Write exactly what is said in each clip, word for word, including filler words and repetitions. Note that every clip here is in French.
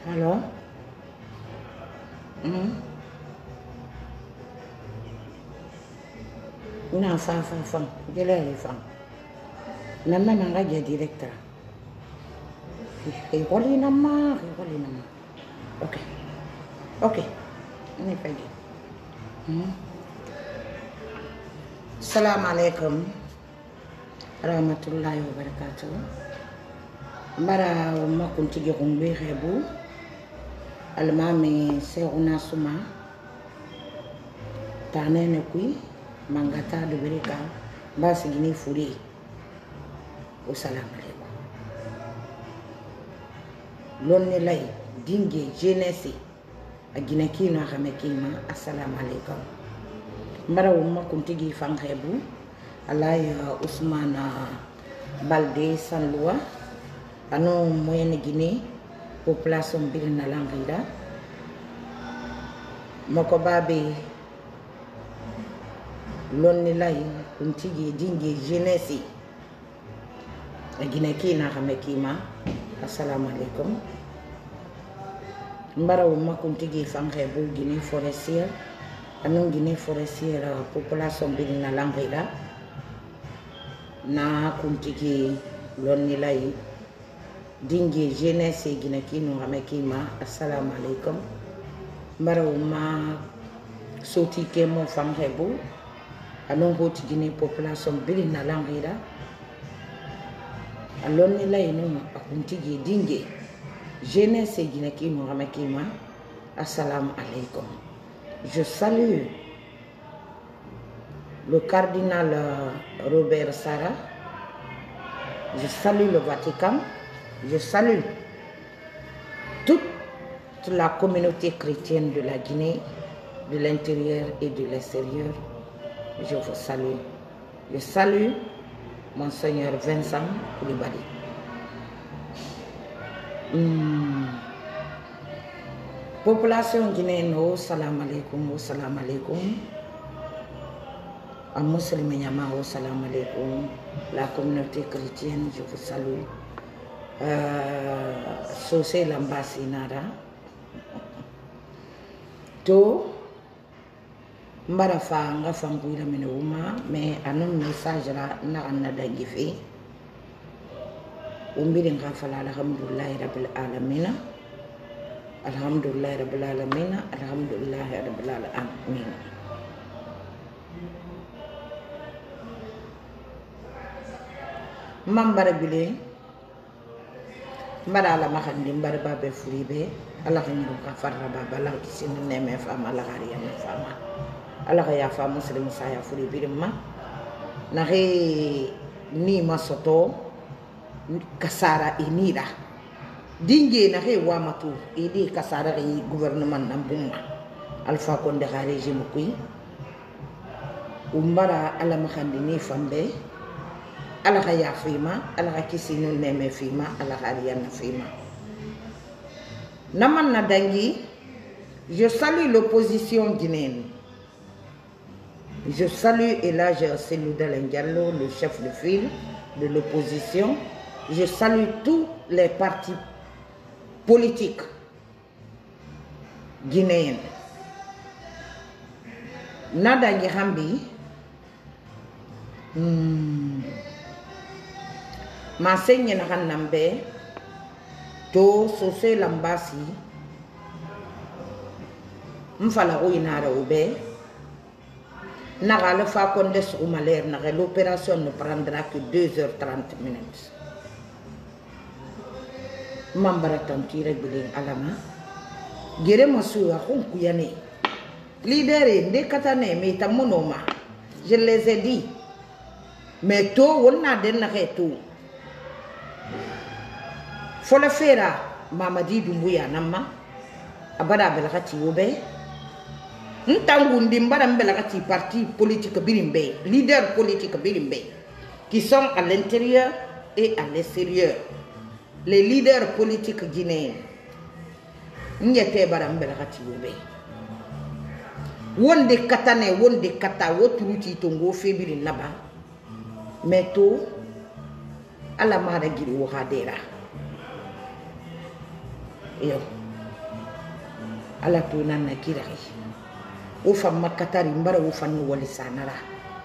Alors hmm? Una fa fa fa gelele fa nama nanga je directeur e wali nama e wali nama ok ok ni pegi hmm? Assalamu alaikum rahmatullahi wa barakatuh mbara ma kunti ge ngbe xebu almami seuna suma tanene kui mangata de bereka basi gini furi assalamu alaikum lonne lay dinge jeunesse agina kino xame kima assalamu alaikum mbara ma kunti ge fan xebu alay Ousmane Balde Sanloua ano moyenne Guinée population birina langira mako babe lonni lay kuntigi dingi jeunesse Guinée kina xame kima assalamu alaikum mbara ma kuntigi fanxe bu Guinée forestière ano Guinée forestière population birina langira na kuntigi lonni lay dingi jeunesse Guinée kino xame kima assalamu alaikum mbara ma soti ke mo fanxe bu ano hoti Guinée population birina langira alonni lay no akuntigi dingi jeunesse Guinée kino xame kima assalamu alaikum. Je salue le cardinal Robert Sarah, je salue le Vatican, je salue toute la communauté chrétienne de la Guinée, de l'intérieur et de l'extérieur. Je vous salue. Je salue Monseigneur Vincent Koulibaly. Hmm. Population guinéenne, oh, salam alaikum, oh, salam alaikum. À musulmans, oh, salam alaikum. La communauté chrétienne, je vous salue. Euh, Sosé l'ambassinada. To, mbara fa nga fanguira mine uma, mais anon message la na anada gife. Umbiri nga fala alhamdulillahi rabbil alamina. Alhamdulillah rabbil alamin, alhamdulillah rabbil alamin. Mambara bile mbara la maxandi mbara babe furibe ala xani ka farra baba la ci sin neme fama ala xariya fama ala ya fa muslim sa ya furibe ma na re ni masoto kasara inira dingue na he wamatu idi kasara yi gouvernement nambuma alpha konde ga régime kuy umbara ala maxandi ni fambe ala ya fima ala kisinu neme fima ala hariana fima naman na dangi. Je salue l'opposition guinéenne, je salue Elhadji Cellou Dalein Diallo, le chef de file de l'opposition. Je salue tous les partis politique guinéenne. Nada ngi hambi hmm. Ma seigne na hanambe to sosé lambasi mfala ko inara ube na gale fa konde sur malaire na l'opération ne prendra que deux heures trente minutes. Mambara tantire bile alama gere masu ya khonku yane leader de katane me tamonoma. Je les ai dit mais to wonna den na retu fola fera Mamadi Doumbouya nama abada belakati wobe ntangu ndimbara mbelakati parti politique birimbe leader politique birimbe qui sont à l'intérieur et à l'extérieur. Les leaders politiques guinéens n'yete baram belakati wobe wonde katane wonde kata woturuti tongo febiri naba meto ala mara giri wo hadera yo ala to nan na kirari o fam makatari mbara o fanno wali sanara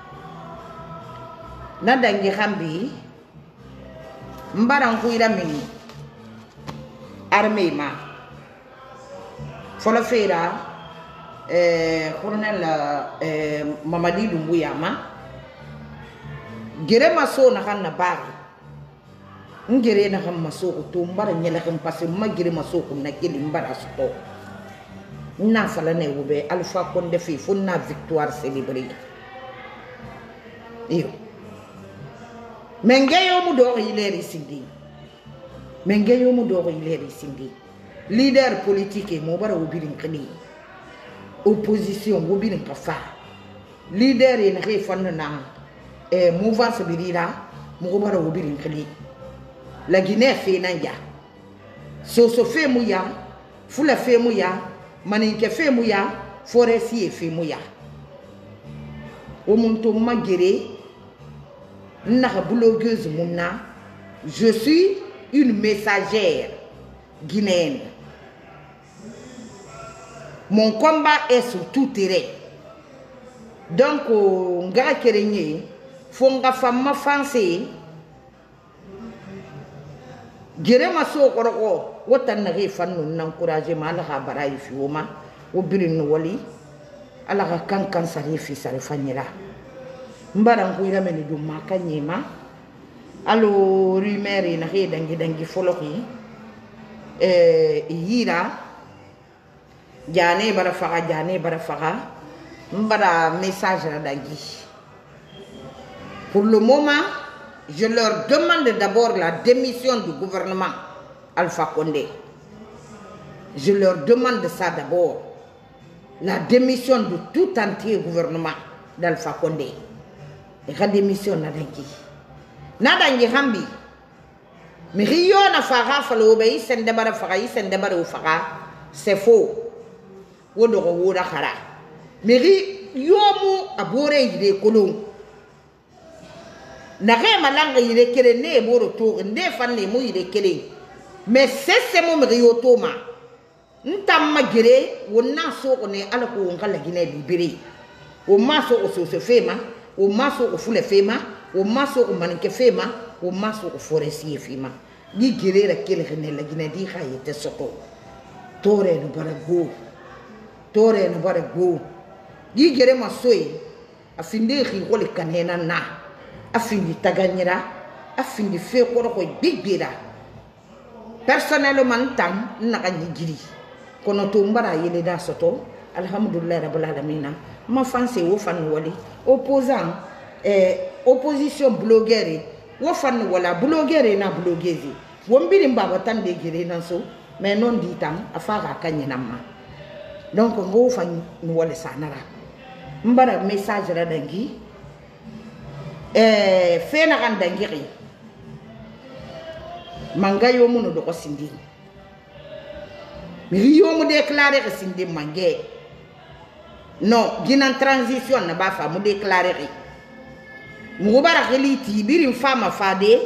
na dangi hambi mbara nguira mini armée ma fola fera eh colonel eh Mamadi Doumbouya ma gere maso na kan na bari ngere na kan maso ko to mbara nyela kan passe ma gere maso ko na kili mbara sto na fala ne wobe Alpha Condé fi fonna victoire célébrer iyo mengeyo mu do ileri sindi mengeyo mu do ileri sindi leader politique mo bara wobirin kani opposition wobirin kafa leader en re fanna na e mouvance birira mo bara wobirin kani la Guinée fait nanja so so fait muya fula fait muya maninke fait muya forestier fait muya o muntu magere na blogueuse muna je suis une messagère guinéenne. Mon combat est sur tout terrain. Donc nga kerenye fonga fama fanse gere maso koroko wotan na ge fannu nan courage ma la barai fi woma wo birin wali ala ka kan kan sari fi sari fanyira mbara nguira meni dum makanyema alo rumeur na ge dangi dangi foloki eh yira jane bara faga jane bara faga mbara message na dangi. Pour le moment, je leur demande d'abord la démission du gouvernement Alpha Condé. Je leur demande ça d'abord. La démission de tout entier gouvernement d'Alpha Condé. Et la démission n'a rien dit. Nada n'y hambi. Mais Rio na fara falo obéi sen debara fara sen debara ufara. C'est faux. Wodoro woda khara. Mais Rio mu abore yide kolon. Nare malanga yire kere ne boro to nde fanne mo yire kere mais c'est ce mo Rio toma ntam magere wonna so ko ne ala ko ngala Guinée bibiri o maso o so se fema o maso o fule fema o maso o manke fema o maso o forestier fema ni gere ra kele ne la Guinée di khayete soto tore no barago tore no barago ni gere masoy afinde ri ko le kanena na afindi taganyira afindi fe ko ko bigbira personnellement tam na ka nyigiri kono to mbara yele da soto alhamdulillah rabbil alamin ma fanse wo fan wali opposant eh opposition blogueur wo fan wala blogueur na blogueuse wo mbiri mbaba tan de gere nan so mais non di tam afara kanyina ma donc ngo fan wala sanara mbara message la dangi eh fena kan dangiri manga yo muno do ko sindi mi yo mu déclarer que sindi mangé non ginan transition na ba fa mu déclarer mu bara reliti birim fama fade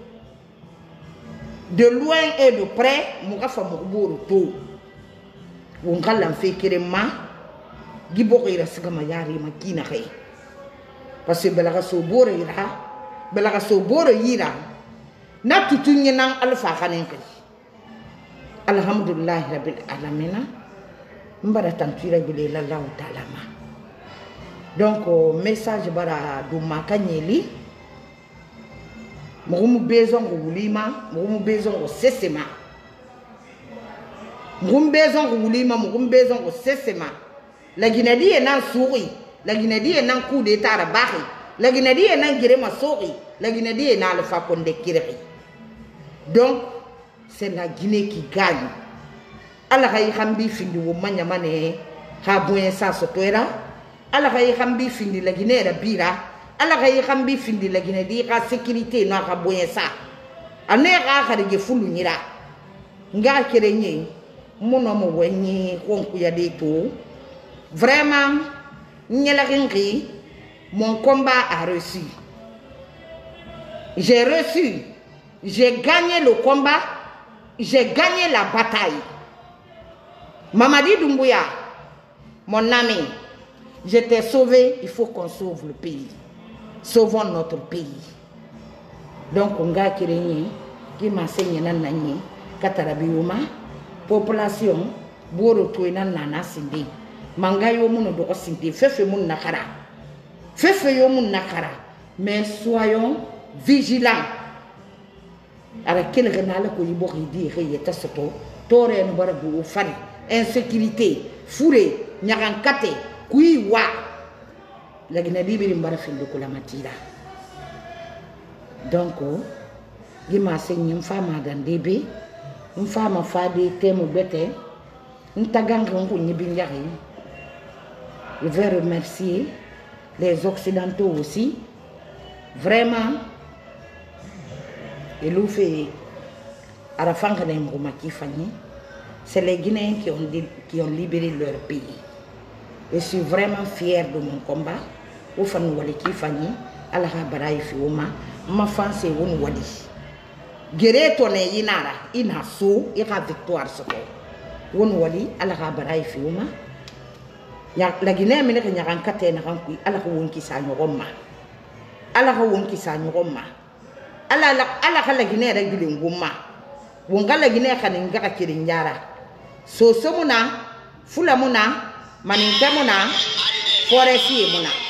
de loin et de près mu ka fa mu boru to won kallam fe kirema gibo ira sigama yari makina khay parce que belaga so boro ira belaga so boro ira na tutunye nan alfa khanen kali alhamdulillah rabbil alamin mbara tantira bile la Allah taala ma donc message bara do makanyeli mo besoin ko wulima mo besoin ko sesema mo besoin ko wulima mo besoin ko sesema la Guinée est nan souri la Guinée est nan coup d'état rabahi la Guinée est nan girema souri la Guinée est nan Alpha Condé kirri. Donc c'est la Guinée qui gagne. Ala hay hambi findi wo manya mane ha boyen sa sotoera ala hay hambi findi la Guinée ra bira ala hay hambi findi la Guinée di ka sécurité no ha boyen sa ane ga kharige fulu nyira nga kerenye mono mo wenyi konku ya de to vraiment nyelaringi mon combat a reçu. J'ai reçu, j'ai gagné le combat, j'ai gagné la bataille. Mamadi Doumbouya, mon ami, je t'ai sauvé, il faut qu'on sauve le pays. Sauvons notre pays. Donc, on a créé, qui m'a enseigné, Katarabiuma, population, Boro Touena Nana Sindi, Mangayo Muno Doro Sindi, Fefe Mun Nakara. Fefe Yo Mun Nakara. Mais soyons vigilants. Avec quel renal que vous dire, il y a ce taux, Tore Nbarabu, Fari, insécurité, fourré, Nyarankate, Kui Wa. La Guinée Mbarafin de Kolamatira. Donc, il m'a enseigné une femme dans des bébés. Une femme a fait des thèmes bêtes. Une tagang je vais remercier les Occidentaux aussi. Vraiment, et l'on fait à la fin de c'est les Guinéens qui ont, qui ont libéré leur pays. Je suis vraiment fière de mon combat. Au fond, nous allons à la Rabaraï Fioma, ma femme c'est une wali. Guéré toné inara, ina so, ira victoire soko. Won wali, ala rabaraï fiuma. La Guinée mene que nyaran kate na rankui, ala ko won ki sa nyogoma. Ala ko won ki sa nyogoma. Ala la ala la Guinée rek di ngoma. Won la Guinée kan ngaka kirinjara. So so muna, fula muna, maninka muna, foresti muna.